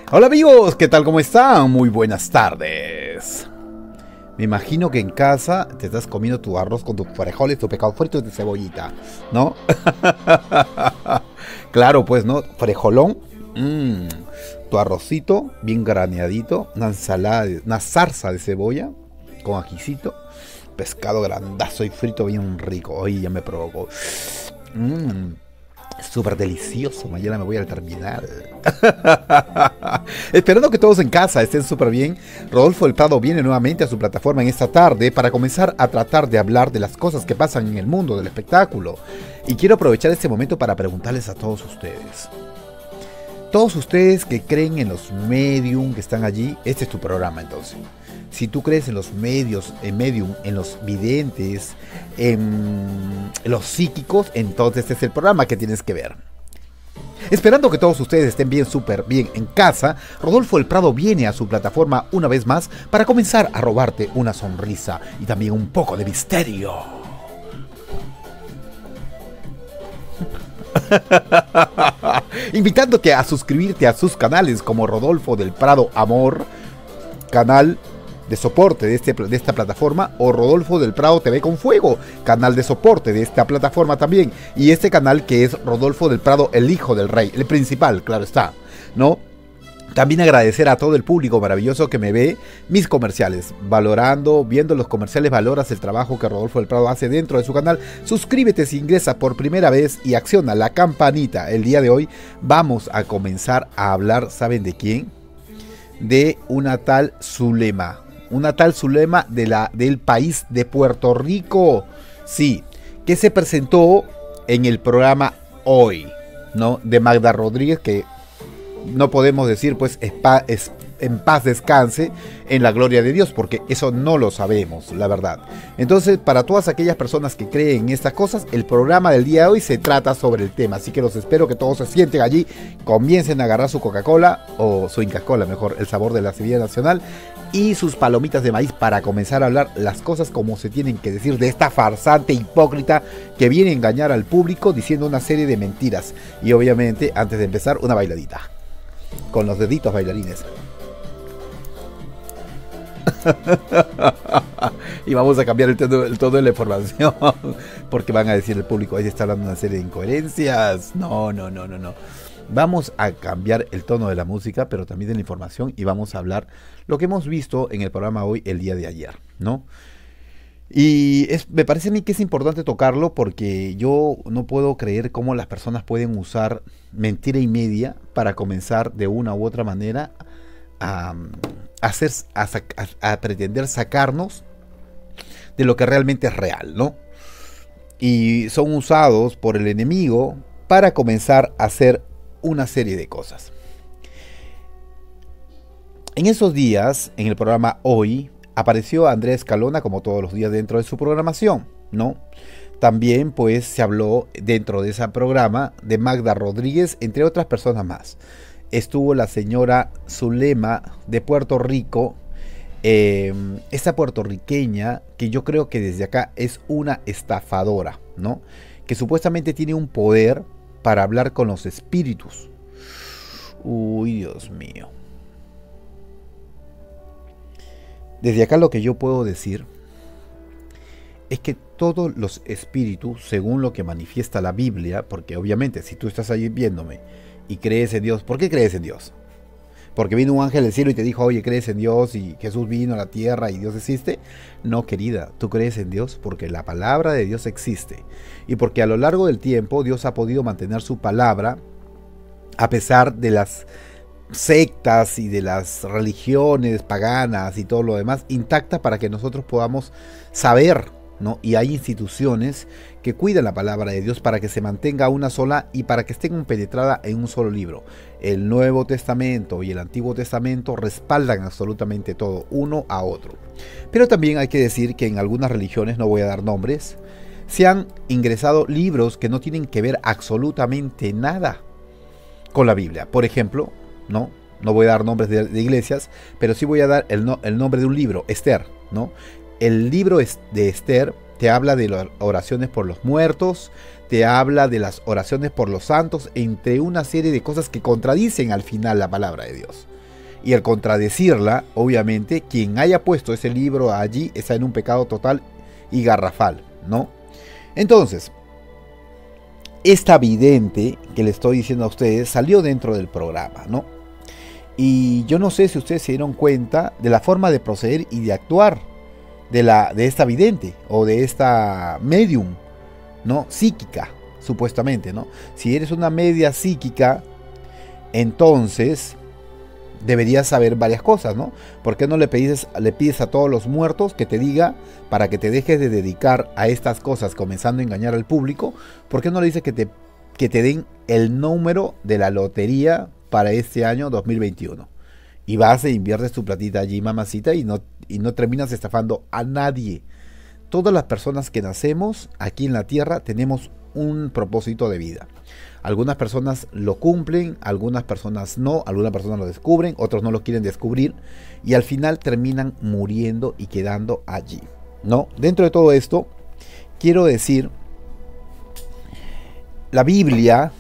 Hola amigos, ¿qué tal? ¿Cómo están? Muy buenas tardes. Me imagino que en casa te estás comiendo tu arroz con tus frijoles, tu pescado frito y tu cebollita, ¿no? Claro, pues, ¿no? Frijolón, tu arrocito bien graneadito, una ensalada, una zarza de cebolla con ajicito, pescado grandazo y frito bien rico. Ay, ya me provocó. Súper delicioso, mañana me voy al terminal. Esperando que todos en casa estén súper bien, Rodolfo del Prado viene nuevamente a su plataforma en esta tarde para comenzar a tratar de hablar de las cosas que pasan en el mundo del espectáculo. Y quiero aprovechar este momento para preguntarles a todos ustedes que creen en los medium que están allí, este es tu programa entonces. Si tú crees en los medios, en medium, en los videntes, en los psíquicos, entonces este es el programa que tienes que ver. Esperando que todos ustedes estén bien, súper bien en casa, Rodolfo del Prado viene a su plataforma una vez más para comenzar a robarte una sonrisa y también un poco de misterio. Invitándote a suscribirte a sus canales como Rodolfo del Prado Amor, canal de soporte de esta plataforma, o Rodolfo del Prado TV con Fuego, canal de soporte de esta plataforma también, y este canal que es Rodolfo del Prado, el hijo del rey, el principal, claro está, ¿no? También agradecer a todo el público maravilloso que me ve mis comerciales, viendo los comerciales, valoras el trabajo que Rodolfo del Prado hace dentro de su canal. Suscríbete si ingresas por primera vez y acciona la campanita. El día de hoy vamos a comenzar a hablar, ¿saben de quién? De una tal Zulema. Una tal Zulema del país de Puerto Rico. Sí, que se presentó en el programa Hoy, ¿no? De Magda Rodríguez, que no podemos decir pues en paz descanse en la gloria de Dios, porque eso no lo sabemos, la verdad. Entonces, para todas aquellas personas que creen en estas cosas, el programa del día de hoy se trata sobre el tema, así que los espero que todos se sienten allí, comiencen a agarrar su Coca-Cola, o su Inca Kola mejor, el sabor de la Sevilla Nacional, y sus palomitas de maíz para comenzar a hablar las cosas como se tienen que decir de esta farsante hipócrita que viene a engañar al público diciendo una serie de mentiras. Y obviamente, antes de empezar, una bailadita con los deditos bailarines. Y vamos a cambiar el tono de la información, porque van a decir el público, ahí está hablando una serie de incoherencias. No. Vamos a cambiar el tono de la música, pero también de la información, y vamos a hablar lo que hemos visto en el programa hoy, el día de ayer, ¿no? Y me parece a mí que es importante tocarlo, porque yo no puedo creer cómo las personas pueden usar mentira y media para comenzar de una u otra manera a pretender sacarnos de lo que realmente es real, ¿no? Y son usados por el enemigo para comenzar a hacer una serie de cosas. En esos días, en el programa Hoy, apareció Andrea Escalona, como todos los días dentro de su programación, ¿no? También pues se habló dentro de ese programa de Magda Rodríguez, entre otras personas más. Estuvo la señora Zulema de Puerto Rico, esta puertorriqueña que yo creo que desde acá es una estafadora, ¿no? Que supuestamente tiene un poder para hablar con los espíritus. Uy, Dios mío. Desde acá lo que yo puedo decir es que todos los espíritus, según lo que manifiesta la Biblia, porque obviamente si tú estás ahí viéndome y crees en Dios, ¿por qué crees en Dios? Porque vino un ángel del cielo y te dijo, oye, ¿crees en Dios? Y Jesús vino a la tierra y Dios existe. No, querida, tú crees en Dios porque la palabra de Dios existe. Y porque a lo largo del tiempo Dios ha podido mantener su palabra a pesar de las sectas y de las religiones paganas y todo lo demás intacta, para que nosotros podamos saber, ¿no? Y hay instituciones que cuidan la palabra de Dios para que se mantenga una sola y para que esté compenetrada en un solo libro. El Nuevo Testamento y el Antiguo Testamento respaldan absolutamente todo, uno a otro. Pero también hay que decir que en algunas religiones, no voy a dar nombres, se han ingresado libros que no tienen que ver absolutamente nada con la Biblia. Por ejemplo, no voy a dar nombres de iglesias, pero sí voy a dar el nombre de un libro, Esther, ¿no? El libro de Esther te habla de las oraciones por los muertos, te habla de las oraciones por los santos, entre una serie de cosas que contradicen al final la palabra de Dios. Y al contradecirla, obviamente, quien haya puesto ese libro allí está en un pecado total y garrafal, ¿no? Entonces, esta vidente que le estoy diciendo a ustedes salió dentro del programa, ¿no? Y yo no sé si ustedes se dieron cuenta de la forma de proceder y de actuar de esta vidente o de esta medium, ¿no? Psíquica, supuestamente, ¿no? Si eres una media psíquica, entonces deberías saber varias cosas, ¿no? ¿Por qué no le pides a todos los muertos que te diga para que te dejes de dedicar a estas cosas, comenzando a engañar al público? ¿Por qué no le dices que te den el número de la lotería para este año 2021? Y vas e inviertes tu platita allí, mamacita, y no terminas estafando a nadie. Todas las personas que nacemos aquí en la tierra tenemos un propósito de vida. Algunas personas lo cumplen, algunas personas no, algunas personas lo descubren, otros no lo quieren descubrir y al final terminan muriendo y quedando allí, ¿no? Dentro de todo esto, quiero decir, la Biblia,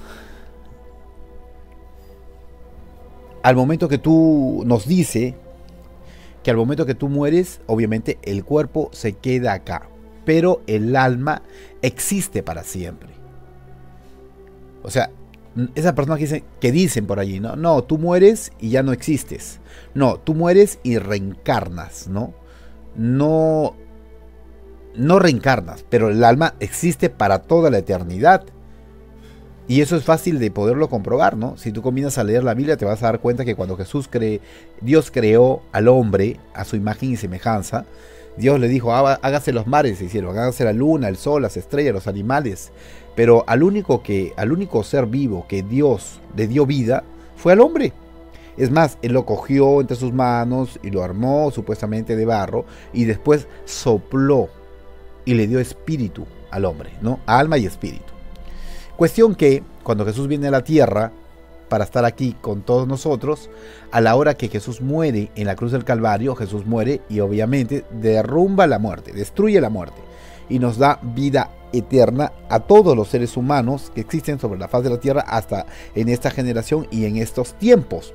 al momento que tú nos dice que al momento que tú mueres, obviamente el cuerpo se queda acá, pero el alma existe para siempre. O sea, esas personas que dicen por allí, ¿no? No, tú mueres y ya no existes. No, tú mueres y reencarnas, ¿no? No reencarnas, pero el alma existe para toda la eternidad. Y eso es fácil de poderlo comprobar, ¿no? Si tú comienzas a leer la Biblia te vas a dar cuenta que cuando Dios creó al hombre a su imagen y semejanza, Dios le dijo, hágase los mares, se hicieron, hágase la luna, el sol, las estrellas, los animales. Pero al único ser vivo que Dios le dio vida fue al hombre. Es más, Él lo cogió entre sus manos y lo armó supuestamente de barro y después sopló y le dio espíritu al hombre, ¿no? Alma y espíritu. Cuestión que cuando Jesús viene a la tierra para estar aquí con todos nosotros, a la hora que Jesús muere en la cruz del Calvario, Jesús muere y obviamente derrumba la muerte, destruye la muerte y nos da vida eterna a todos los seres humanos que existen sobre la faz de la tierra hasta en esta generación y en estos tiempos.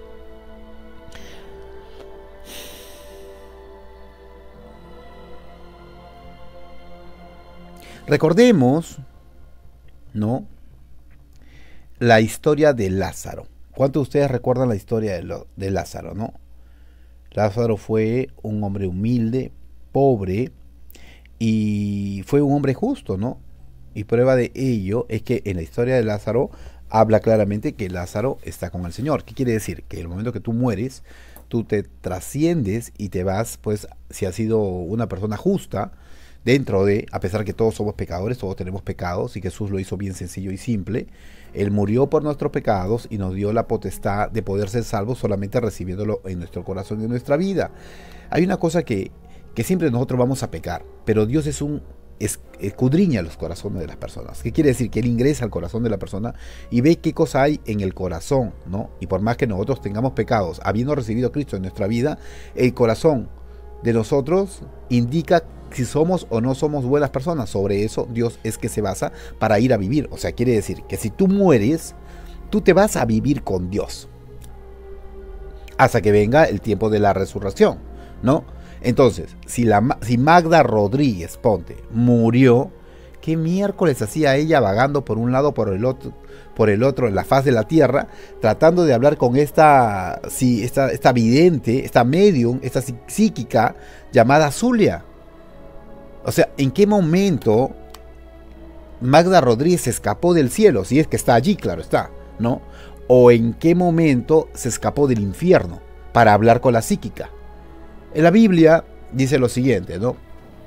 Recordemos, ¿no?, la historia de Lázaro. ¿Cuántos de ustedes recuerdan la historia de Lázaro, no? Lázaro fue un hombre humilde, pobre, y fue un hombre justo, ¿no? Y prueba de ello es que en la historia de Lázaro habla claramente que Lázaro está con el Señor. ¿Qué quiere decir? Que en el momento que tú mueres, tú te trasciendes y te vas, pues, si has sido una persona justa, dentro de, a pesar que todos somos pecadores, todos tenemos pecados, y Jesús lo hizo bien sencillo y simple. Él murió por nuestros pecados y nos dio la potestad de poder ser salvos solamente recibiéndolo en nuestro corazón y en nuestra vida. Hay una cosa que siempre nosotros vamos a pecar, pero Dios escudriña los corazones de las personas. ¿Qué quiere decir? Que Él ingresa al corazón de la persona y ve qué cosa hay en el corazón, ¿no? Y por más que nosotros tengamos pecados, habiendo recibido a Cristo en nuestra vida, el corazón de nosotros indica si somos o no somos buenas personas. Sobre eso Dios es que se basa para ir a vivir. O sea, quiere decir que si tú mueres, tú te vas a vivir con Dios hasta que venga el tiempo de la resurrección, ¿no? Entonces, si Magda Rodríguez, ponte, murió, ¿qué miércoles hacía ella vagando por un lado por el otro en la faz de la tierra, tratando de hablar con esta vidente, esta medium, esta psíquica llamada Zulia? O sea, ¿en qué momento Magda Rodríguez se escapó del cielo? Si es que está allí, claro está, ¿no? ¿O en qué momento se escapó del infierno para hablar con la psíquica? En la Biblia dice lo siguiente, ¿no?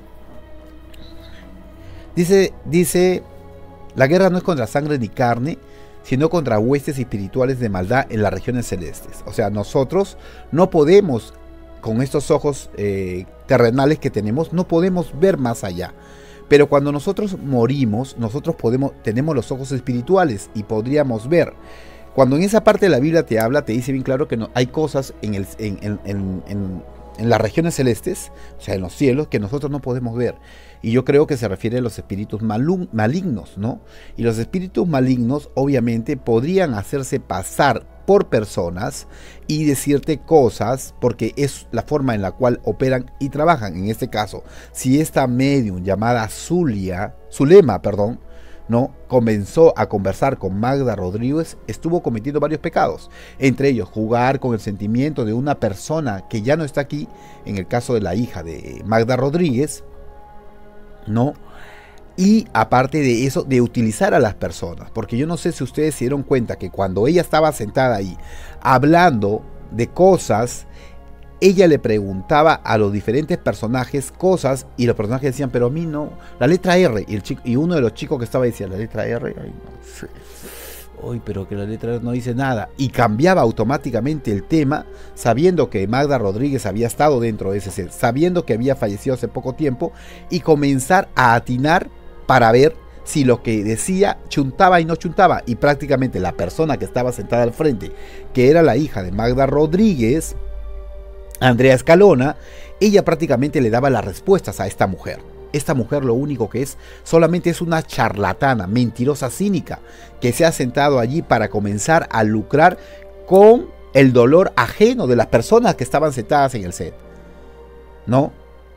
Dice, la guerra no es contra sangre ni carne, sino contra huestes espirituales de maldad en las regiones celestes. O sea, nosotros no podemos, con estos ojos terrenales que tenemos, no podemos ver más allá. Pero cuando nosotros morimos, nosotros tenemos los ojos espirituales y podríamos ver. Cuando en esa parte de la Biblia te habla, te dice bien claro que no, hay cosas en las regiones celestes, o sea, en los cielos, que nosotros no podemos ver. Y yo creo que se refiere a los espíritus malignos, ¿no? Y los espíritus malignos, obviamente, podrían hacerse pasar por personas y decirte cosas, porque es la forma en la cual operan y trabajan. En este caso, si esta medium llamada Zulema, ¿no?, comenzó a conversar con Magda Rodríguez, estuvo cometiendo varios pecados, entre ellos jugar con el sentimiento de una persona que ya no está aquí, en el caso de la hija de Magda Rodríguez, ¿no? Y aparte de eso, de utilizar a las personas, porque yo no sé si ustedes se dieron cuenta que cuando ella estaba sentada ahí hablando de cosas, ella le preguntaba a los diferentes personajes cosas y los personajes decían, pero a mí no, la letra R, y uno de los chicos que estaba decía, la letra R, ay no sé, uy, pero que la letra R no dice nada, y cambiaba automáticamente el tema, sabiendo que Magda Rodríguez había estado dentro de ese set, sabiendo que había fallecido hace poco tiempo, y comenzar a atinar para ver si lo que decía chuntaba y no chuntaba, y prácticamente la persona que estaba sentada al frente, que era la hija de Magda Rodríguez, Andrea Escalona, ella prácticamente le daba las respuestas a esta mujer. Esta mujer lo único que es, solamente es una charlatana, mentirosa, cínica, que se ha sentado allí para comenzar a lucrar con el dolor ajeno de las personas que estaban sentadas en el set, ¿no?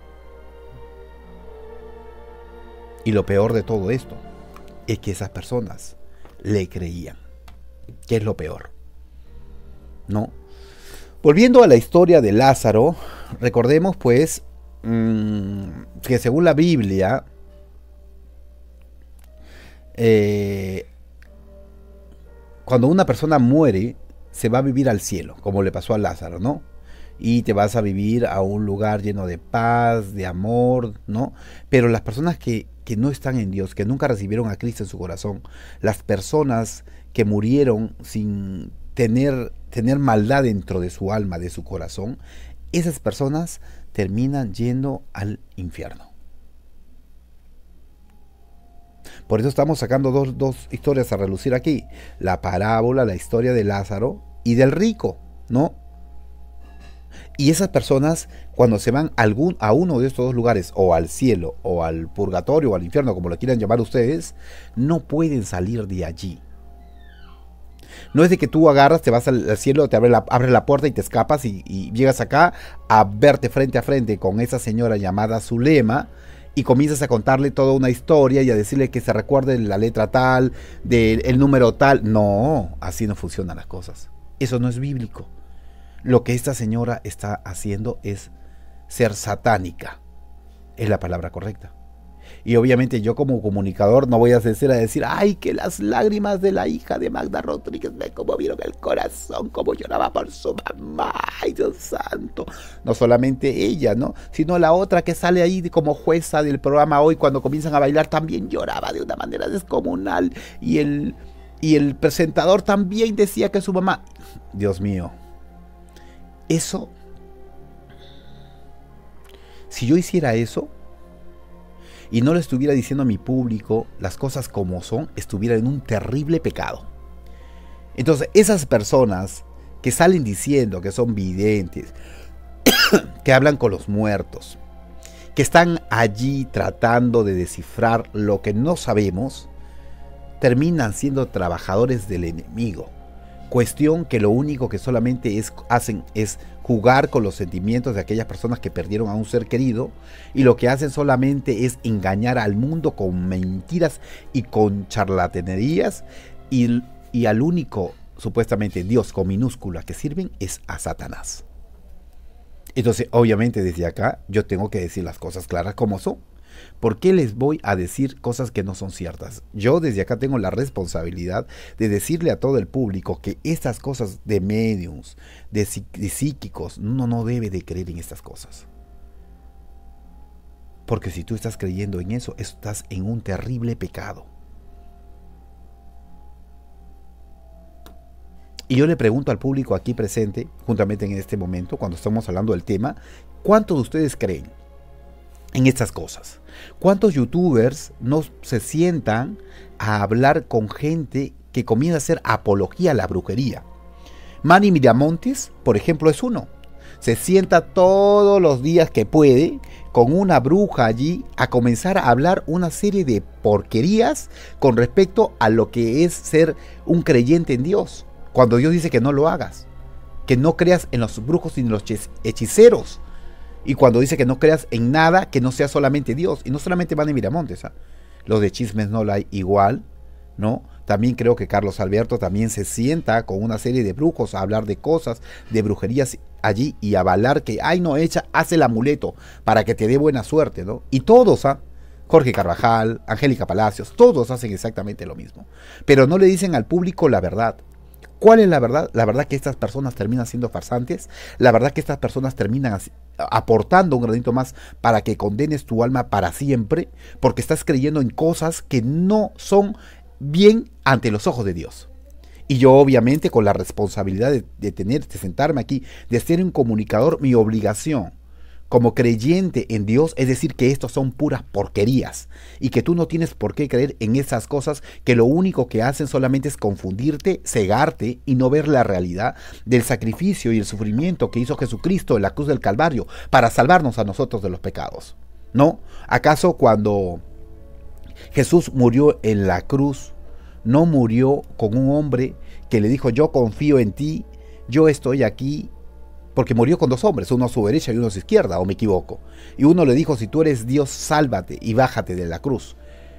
Y lo peor de todo esto es que esas personas le creían. ¿Qué es lo peor? ¿No? Volviendo a la historia de Lázaro, recordemos pues que según la Biblia, cuando una persona muere, se va a vivir al cielo, como le pasó a Lázaro, ¿no? Y te vas a vivir a un lugar lleno de paz, de amor, ¿no? Pero las personas que no están en Dios, que nunca recibieron a Cristo en su corazón, las personas que murieron sin tener maldad dentro de su alma, de su corazón, esas personas terminan yendo al infierno. Por eso estamos sacando dos historias a relucir aquí. La parábola, la historia de Lázaro y del rico, ¿no? Y esas personas, cuando se van a uno de estos dos lugares, o al cielo, o al purgatorio, o al infierno, como lo quieran llamar ustedes, no pueden salir de allí. No es de que tú agarras, te vas al cielo, te abres la puerta y te escapas y llegas acá a verte frente a frente con esa señora llamada Zulema y comienzas a contarle toda una historia y a decirle que se recuerde la letra tal, del número tal. No, así no funcionan las cosas. Eso no es bíblico. Lo que esta señora está haciendo es ser satánica. Es la palabra correcta. Y obviamente yo como comunicador no voy a decir, ay, que las lágrimas de la hija de Magda Rodríguez me conmovieron el corazón, como lloraba por su mamá, ay Dios santo. No solamente ella, ¿no? Sino la otra que sale ahí como jueza del programa Hoy, cuando comienzan a bailar, también lloraba de una manera descomunal. Y el presentador también decía que su mamá... Dios mío. Eso... Si yo hiciera eso... y no le estuviera diciendo a mi público las cosas como son, estuviera en un terrible pecado. Entonces, esas personas que salen diciendo que son videntes, que hablan con los muertos, que están allí tratando de descifrar lo que no sabemos, terminan siendo trabajadores del enemigo. Cuestión que lo único que solamente hacen es jugar con los sentimientos de aquellas personas que perdieron a un ser querido, y lo que hacen solamente es engañar al mundo con mentiras y con charlatanerías, y al único supuestamente Dios con minúscula que sirven es a Satanás. Entonces obviamente desde acá yo tengo que decir las cosas claras como son. ¿Por qué les voy a decir cosas que no son ciertas? Yo desde acá tengo la responsabilidad de decirle a todo el público que estas cosas de mediums, de psíquicos, uno no debe de creer en estas cosas. Porque si tú estás creyendo en eso, estás en un terrible pecado. Y yo le pregunto al público aquí presente, juntamente en este momento, cuando estamos hablando del tema, ¿cuántos de ustedes creen en estas cosas? ¿Cuántos youtubers no se sientan a hablar con gente que comienza a hacer apología a la brujería? Manny Miramontes, por ejemplo, es uno. Se sienta todos los días que puede con una bruja allí a comenzar a hablar una serie de porquerías con respecto a lo que es ser un creyente en Dios. Cuando Dios dice que no lo hagas, que no creas en los brujos y en los hechiceros. Y cuando dice que no creas en nada que no sea solamente Dios. Y no solamente Vane Miramontes, ¿ah? Los de Chismes No Lie igual, ¿no? También creo que Carlos Alberto también se sienta con una serie de brujos a hablar de cosas, de brujerías allí y avalar que, ay no, hace el amuleto para que te dé buena suerte, ¿no? Y todos, ¿ah? Jorge Carvajal, Angélica Palacios, todos hacen exactamente lo mismo. Pero no le dicen al público la verdad. ¿Cuál es la verdad? La verdad que estas personas terminan siendo farsantes. La verdad que estas personas terminan aportando un granito más para que condenes tu alma para siempre, porque estás creyendo en cosas que no son bien ante los ojos de Dios. Y yo obviamente con la responsabilidad de sentarme aquí, de ser un comunicador, mi obligación como creyente en Dios es decir que estos son puras porquerías y que tú no tienes por qué creer en esas cosas que lo único que hacen solamente es confundirte, cegarte y no ver la realidad del sacrificio y el sufrimiento que hizo Jesucristo en la cruz del Calvario para salvarnos a nosotros de los pecados, ¿no? ¿Acaso cuando Jesús murió en la cruz no murió con un hombre que le dijo yo confío en ti, yo estoy aquí? Porque murió con dos hombres, uno a su derecha y uno a su izquierda, o me equivoco. Y uno le dijo, si tú eres Dios, sálvate y bájate de la cruz.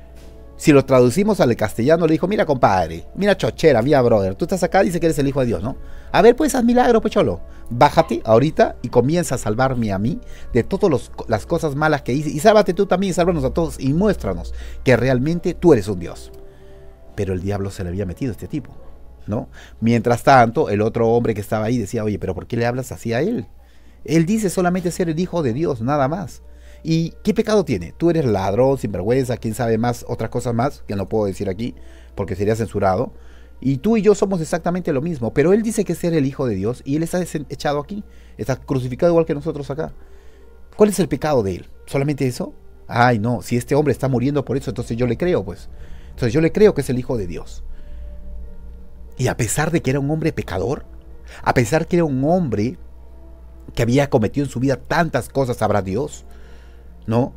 Si lo traducimos al castellano, le dijo, mira compadre, mira chochera, mira brother, tú estás acá, dice que eres el hijo de Dios, ¿no? A ver, pues haz milagro, pues cholo. Bájate ahorita y comienza a salvarme a mí de todas las cosas malas que hice. Y sálvate tú también, sálvanos a todos y muéstranos que realmente tú eres un Dios. Pero el diablo se le había metido a este tipo, ¿no? Mientras tanto, el otro hombre que estaba ahí decía, oye, pero ¿por qué le hablas así a él? Él dice solamente ser el hijo de Dios, nada más. ¿Y qué pecado tiene? Tú eres ladrón, sinvergüenza, quién sabe más, otras cosas más, que no puedo decir aquí, porque sería censurado. Y tú y yo somos exactamente lo mismo, pero él dice que es ser el hijo de Dios y él está echado aquí, está crucificado igual que nosotros acá. ¿Cuál es el pecado de él? ¿Solamente eso? Ay, no, si este hombre está muriendo por eso, entonces yo le creo, pues. Entonces yo le creo que es el hijo de Dios. Y a pesar de que era un hombre pecador, a pesar que era un hombre que había cometido en su vida tantas cosas, sabrá Dios, ¿no?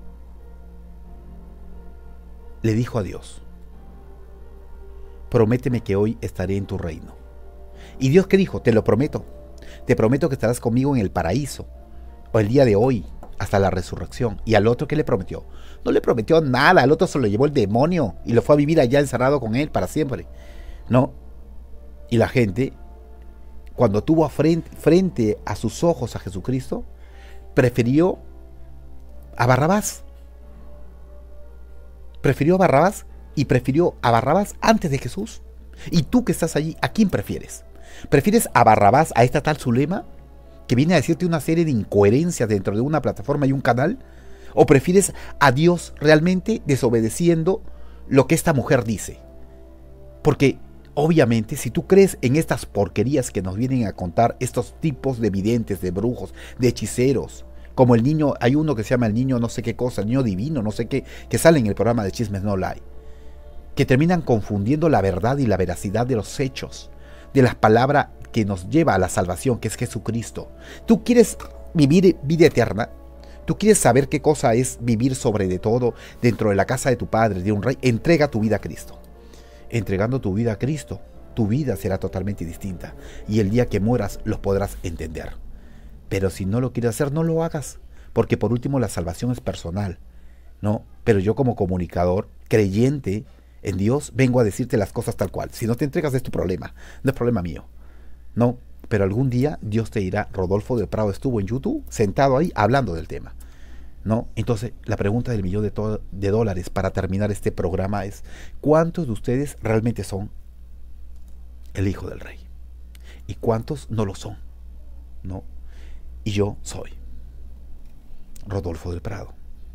Le dijo a Dios, prométeme que hoy estaré en tu reino. Y Dios, ¿qué dijo? Te lo prometo. Te prometo que estarás conmigo en el paraíso, o el día de hoy, hasta la resurrección. ¿Y al otro qué le prometió? No le prometió nada, al otro se lo llevó el demonio y lo fue a vivir allá encerrado con él para siempre, ¿no? Y la gente, cuando tuvo frente a sus ojos a Jesucristo, prefirió a Barrabás. Prefirió a Barrabás y prefirió a Barrabás antes de Jesús. Y tú que estás allí, ¿a quién prefieres? ¿Prefieres a Barrabás, a esta tal Zulema, que viene a decirte una serie de incoherencias dentro de una plataforma y un canal? ¿O prefieres a Dios realmente desobedeciendo lo que esta mujer dice? Porque obviamente, si tú crees en estas porquerías que nos vienen a contar estos tipos de videntes, de brujos, de hechiceros, como el niño, hay uno que se llama el niño no sé qué cosa, el niño divino, no sé qué, que sale en el programa de Chismes No Lie, que terminan confundiendo la verdad y la veracidad de los hechos, de las palabras que nos lleva a la salvación, que es Jesucristo. ¿Tú quieres vivir vida eterna? ¿Tú quieres saber qué cosa es vivir sobre de todo dentro de la casa de tu Padre, de un rey? Entrega tu vida a Cristo. Entregando tu vida a Cristo, tu vida será totalmente distinta y el día que mueras lo podrás entender. Pero si no lo quieres hacer, no lo hagas, porque por último la salvación es personal, ¿no? Pero yo como comunicador, creyente en Dios, vengo a decirte las cosas tal cual. Si no te entregas es tu problema, no es problema mío, ¿no? Pero algún día Dios te dirá, Rodolfo del Prado estuvo en YouTube sentado ahí hablando del tema, ¿no? Entonces, la pregunta del millón de dólares para terminar este programa es, ¿cuántos de ustedes realmente son el hijo del rey? ¿Y cuántos no lo son? ¿No? Y yo soy Rodolfo del Prado.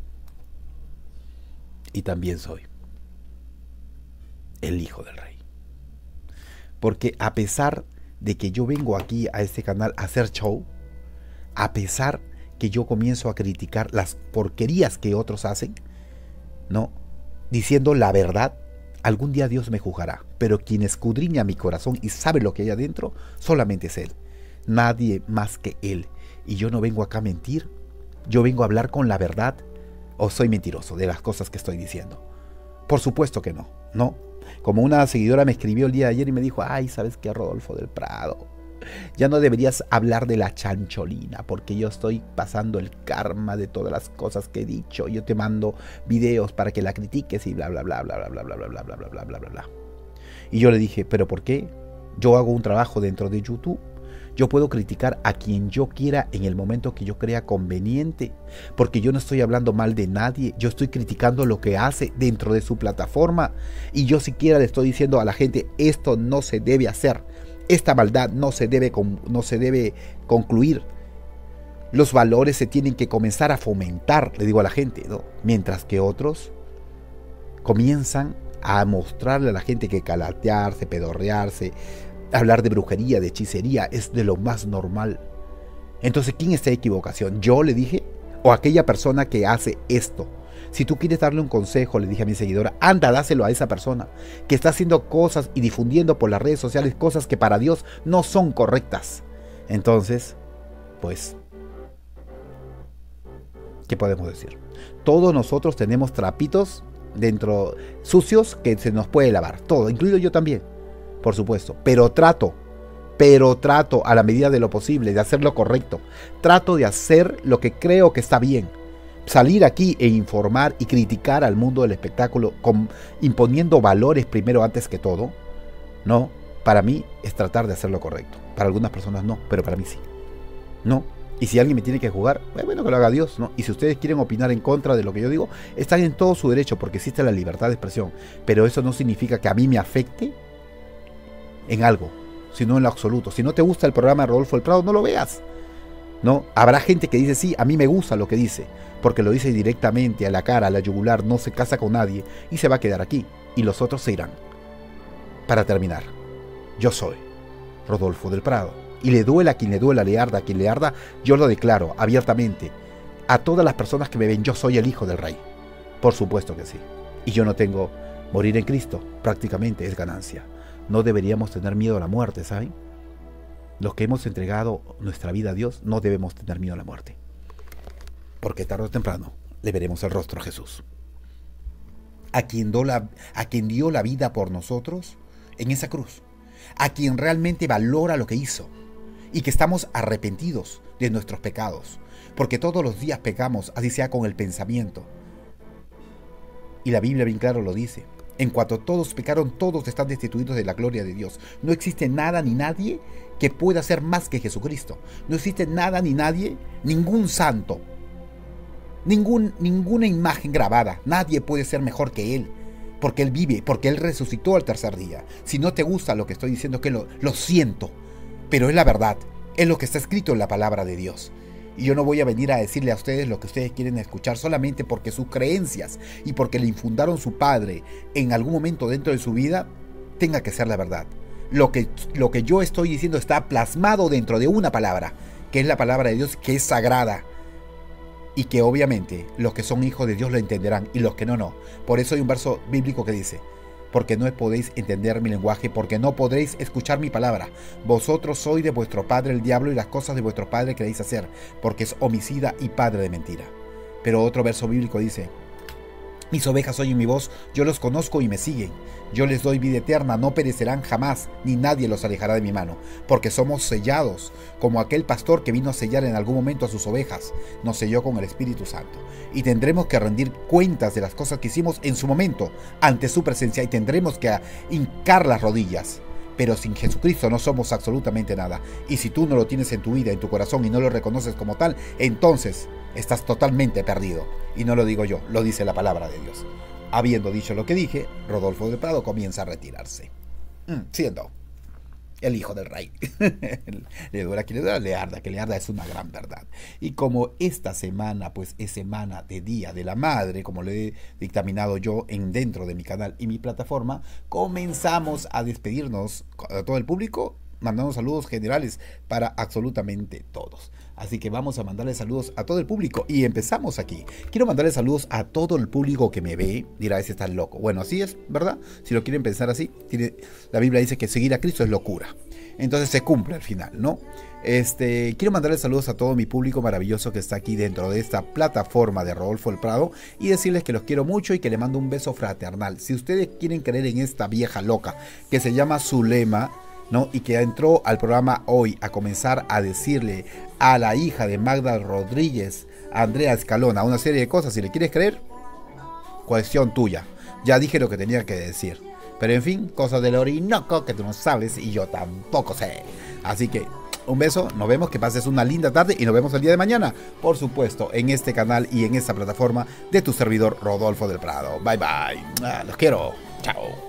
Y también soy el hijo del rey. Porque a pesar de que yo vengo aquí a este canal a hacer show, a pesar que yo comienzo a criticar las porquerías que otros hacen, ¿no? Diciendo la verdad, algún día Dios me juzgará. Pero quien escudriña mi corazón y sabe lo que hay adentro, solamente es Él. Nadie más que Él. Y yo no vengo acá a mentir, yo vengo a hablar con la verdad, o soy mentiroso de las cosas que estoy diciendo. Por supuesto que no, ¿no? Como una seguidora me escribió el día de ayer y me dijo, ay, ¿sabes qué, Rodolfo del Prado? Ya no deberías hablar de la chancholina, porque yo estoy pasando el karma de todas las cosas que he dicho. Yo te mando videos para que la critiques y bla, bla, bla, bla, bla, bla, bla, bla, bla, bla, bla, bla, bla, bla, bla. Y yo le dije, ¿pero por qué? Yo hago un trabajo dentro de YouTube. Yo puedo criticar a quien yo quiera en el momento que yo crea conveniente, porque yo no estoy hablando mal de nadie, yo estoy criticando lo que hace dentro de su plataforma, y yo siquiera le estoy diciendo a la gente, esto no se debe hacer, esta maldad no se debe concluir, los valores se tienen que comenzar a fomentar, le digo a la gente, ¿no? Mientras que otros comienzan a mostrarle a la gente que calatearse, pedorrearse, hablar de brujería, de hechicería, es de lo más normal. Entonces, ¿quién está en equivocación? ¿Yo le dije? ¿O aquella persona que hace esto? Si tú quieres darle un consejo, le dije a mi seguidora, anda, dáselo a esa persona que está haciendo cosas y difundiendo por las redes sociales cosas que para Dios no son correctas. Entonces, pues, ¿qué podemos decir? Todos nosotros tenemos trapitos dentro sucios que se nos puede lavar, todo, incluido yo también. Por supuesto, pero trato a la medida de lo posible de hacer lo correcto. Trato de hacer lo que creo que está bien. Salir aquí e informar y criticar al mundo del espectáculo imponiendo valores primero antes que todo, no, para mí es tratar de hacer lo correcto. Para algunas personas no, pero para mí sí. No. Y si alguien me tiene que jugar, bueno, que lo haga Dios, ¿no? Y si ustedes quieren opinar en contra de lo que yo digo, están en todo su derecho porque existe la libertad de expresión. Pero eso no significa que a mí me afecte en algo, sino en lo absoluto. Si no te gusta el programa de Rodolfo del Prado, no lo veas, ¿no? Habrá gente que dice, sí, a mí me gusta lo que dice, porque lo dice directamente a la cara, a la yugular, no se casa con nadie y se va a quedar aquí, y los otros se irán. Para terminar, yo soy Rodolfo del Prado, y le duela a quien le duela, le arda a quien le arda, yo lo declaro abiertamente a todas las personas que me ven, yo soy el hijo del rey, por supuesto que sí, y yo no tengo, morir en Cristo prácticamente es ganancia. No deberíamos tener miedo a la muerte, ¿saben? Los que hemos entregado nuestra vida a Dios no debemos tener miedo a la muerte. Porque tarde o temprano le veremos el rostro a Jesús. A quien dio la vida por nosotros en esa cruz. A quien realmente valora lo que hizo. Y que estamos arrepentidos de nuestros pecados. Porque todos los días pecamos, así sea con el pensamiento. Y la Biblia bien claro lo dice. En cuanto todos pecaron, todos están destituidos de la gloria de Dios. No existe nada ni nadie que pueda ser más que Jesucristo. No existe nada ni nadie, ningún santo, ninguna imagen grabada. Nadie puede ser mejor que Él, porque Él vive, porque Él resucitó al tercer día. Si no te gusta lo que estoy diciendo, que lo siento, pero es la verdad, es lo que está escrito en la palabra de Dios. Y yo no voy a venir a decirle a ustedes lo que ustedes quieren escuchar solamente porque sus creencias y porque le infundaron su padre en algún momento dentro de su vida, tenga que ser la verdad. Lo que yo estoy diciendo está plasmado dentro de una palabra, que es la palabra de Dios, que es sagrada. Y que obviamente los que son hijos de Dios lo entenderán y los que no, no. Por eso hay un verso bíblico que dice, porque no podéis entender mi lenguaje, porque no podréis escuchar mi palabra. Vosotros sois de vuestro padre el diablo y las cosas de vuestro padre queréis hacer, porque es homicida y padre de mentira. Pero otro verso bíblico dice, mis ovejas oyen mi voz, yo los conozco y me siguen. Yo les doy vida eterna, no perecerán jamás, ni nadie los alejará de mi mano, porque somos sellados, como aquel pastor que vino a sellar en algún momento a sus ovejas, nos selló con el Espíritu Santo. Y tendremos que rendir cuentas de las cosas que hicimos en su momento, ante su presencia, y tendremos que hincar las rodillas. Pero sin Jesucristo no somos absolutamente nada. Y si tú no lo tienes en tu vida, en tu corazón, y no lo reconoces como tal, entonces estás totalmente perdido. Y no lo digo yo, lo dice la palabra de Dios. Habiendo dicho lo que dije, Rodolfo del Prado comienza a retirarse. Siendo el hijo del rey. Le duela que le duela, le arda, que le arda es una gran verdad. Y como esta semana, pues es semana de Día de la Madre, como lo he dictaminado yo dentro de mi canal y mi plataforma, comenzamos a despedirnos a todo el público, mandando saludos generales para absolutamente todos. Así que vamos a mandarle saludos a todo el público y empezamos aquí. Quiero mandarle saludos a todo el público que me ve. Dirá, ese está loco. Bueno, así es, ¿verdad? Si lo quieren pensar así, la Biblia dice que seguir a Cristo es locura. Entonces se cumple al final, ¿no? Quiero mandarle saludos a todo mi público maravilloso que está aquí dentro de esta plataforma de Rodolfo el Prado y decirles que los quiero mucho y que le mando un beso fraternal. Si ustedes quieren creer en esta vieja loca que se llama Zulema, ¿no? Y que entró al programa hoy a comenzar a decirle a la hija de Magda Rodríguez, a Andrea Escalona, una serie de cosas, si le quieres creer, cuestión tuya. Ya dije lo que tenía que decir. Pero en fin, cosas del Orinoco que tú no sabes y yo tampoco sé. Así que un beso, nos vemos, que pases una linda tarde y nos vemos el día de mañana, por supuesto, en este canal y en esta plataforma de tu servidor Rodolfo del Prado. Bye bye, los quiero, chao.